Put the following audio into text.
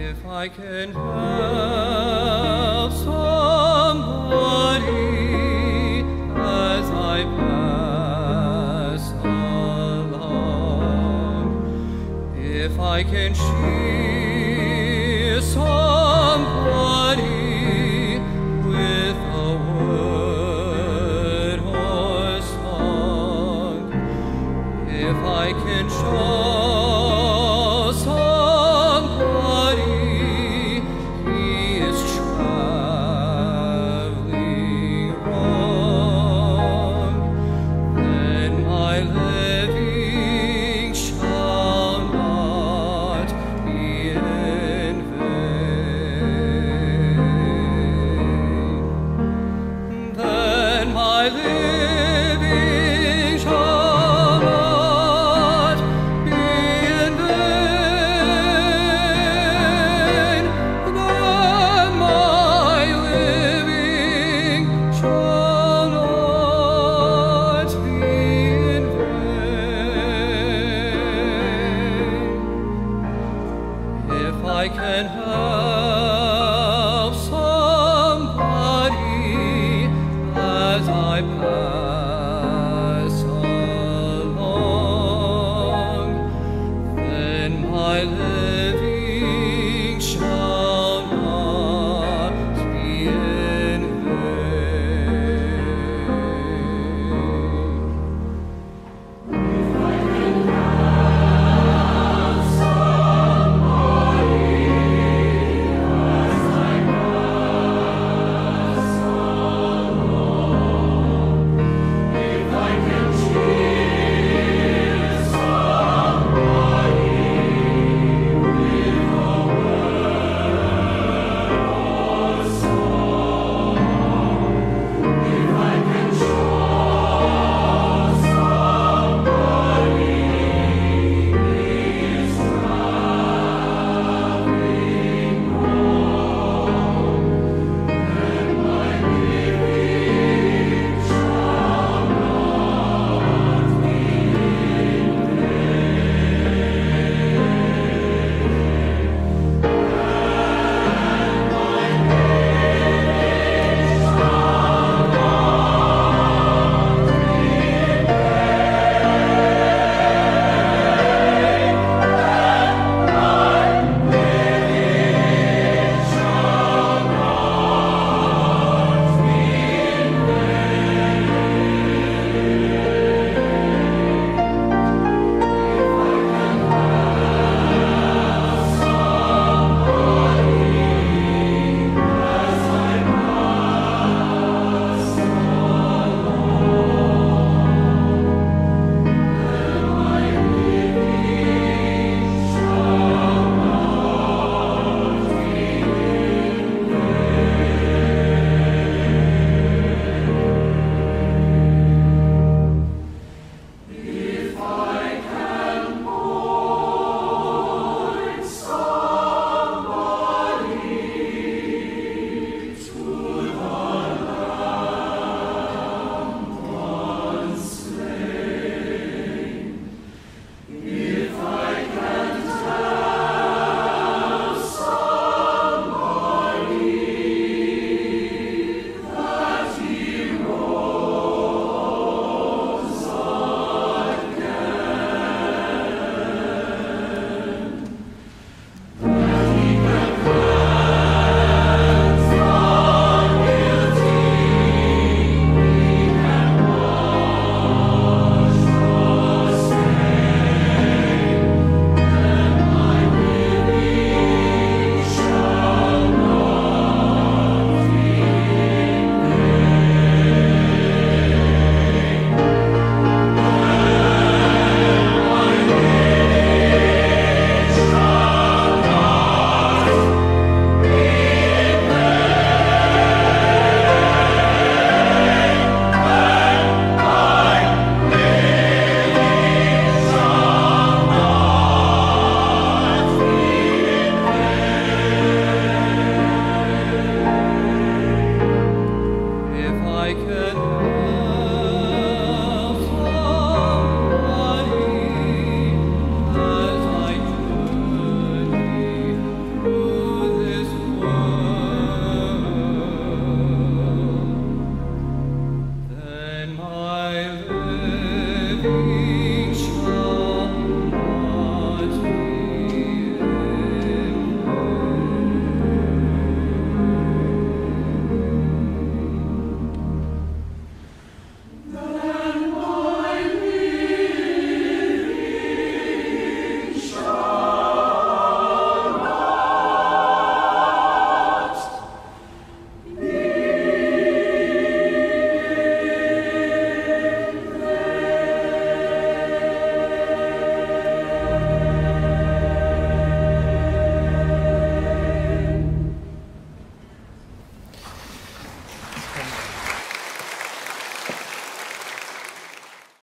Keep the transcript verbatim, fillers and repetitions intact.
If I can help somebody as I pass along, if I can cheer somebody with a word or song, if I can show somebody he is traveling wrong, then my living shall not be in vain. Then my living shall not be in vain. Then my living shall not be in vain. If I can help somebody as I pass along, then my